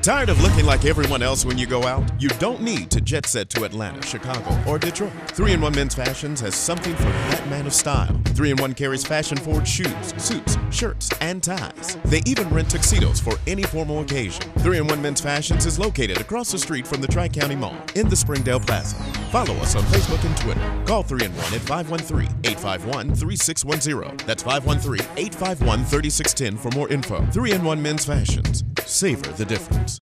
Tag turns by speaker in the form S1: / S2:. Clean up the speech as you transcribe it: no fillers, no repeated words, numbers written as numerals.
S1: Tired of looking like everyone else when you go out? You don't need to jet set to Atlanta, Chicago, or Detroit. 3-in-1 Men's Fashions has something for that man of style. 3-in-1 carries fashion-forward shoes, suits, shirts, and ties. They even rent tuxedos for any formal occasion. 3-in-1 Men's Fashions is located across the street from the Tri-County Mall in the Springdale Plaza. Follow us on Facebook and Twitter. Call 3-in-1 at 513-851-3610. That's 513-851-3610 for more info. 3-in-1 Men's Fashions. Savor the difference.